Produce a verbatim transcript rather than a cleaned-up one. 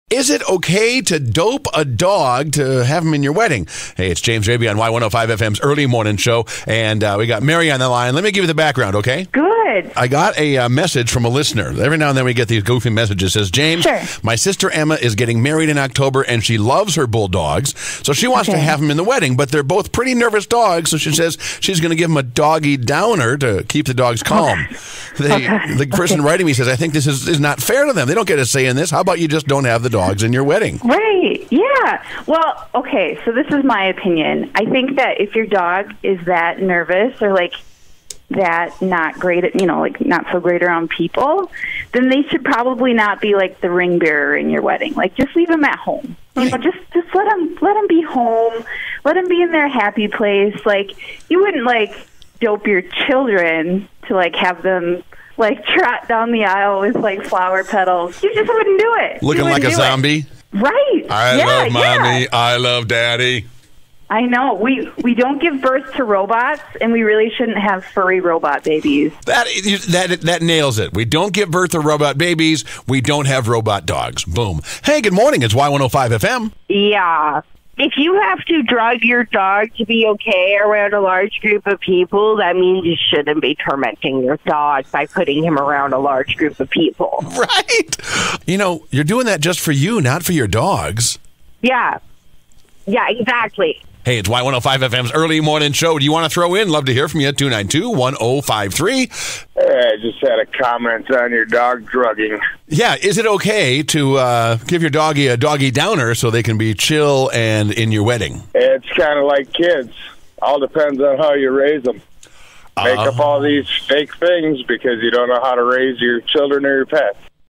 Is it okay to dope a dog to have him in your wedding? Hey, it's James Raby on Y one oh five F M's Early Morning Show, and uh, we got Mary on the line. Let me give you the background, okay? Good. I got a uh, message from a listener. Every now and then we get these goofy messages. It says, James, Sure. my sister Emma is getting married in October, and she loves her bulldogs, so she wants Okay. to have them in the wedding, but they're both pretty nervous dogs, so she says she's going to give them a doggy downer to keep the dogs calm. They, Okay. The person Okay. writing me says, I think this is, is not fair to them. They don't get a say in this. How about you just don't have the dogs in your wedding? Right. Yeah. Well, okay. So this is my opinion. I think that if your dog is that nervous or like that not great at, you know, like not so great around people, then they should probably not be like the ring bearer in your wedding. Like just leave them at home. You know, just just let them let them be home. Let them be in their happy place. Like you wouldn't like dope your children to like have them like trot down the aisle with like flower petals. You just wouldn't do it. You Looking like wouldn't a do it. zombie? Right. I yeah, love mommy. Yeah. I love daddy. I know. We we don't give birth to robots, and we really shouldn't have furry robot babies. That that that nails it. We don't give birth to robot babies. We don't have robot dogs. Boom. Hey, good morning. It's Y one oh five F M. Yeah. If you have to drug your dog to be okay around a large group of people, that means you shouldn't be tormenting your dog by putting him around a large group of people. Right. You know, you're doing that just for you, not for your dogs. Yeah. Yeah, exactly. Hey, it's Y one oh five F M's Early Morning Show. Do you want to throw in? Love to hear from you. two nine two, one oh five three. Hey, I just had a comment on your dog drugging. Yeah, is it okay to uh, give your doggy a doggy downer so they can be chill and in your wedding? It's kind of like kids. All depends on how you raise them. Make Uh, up all these fake things because you don't know how to raise your children or your pets.